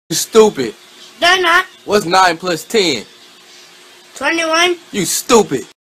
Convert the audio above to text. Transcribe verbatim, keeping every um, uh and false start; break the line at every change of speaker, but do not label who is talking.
You stupid.
They're not.
What's nine plus ten?
twenty-one.
You stupid.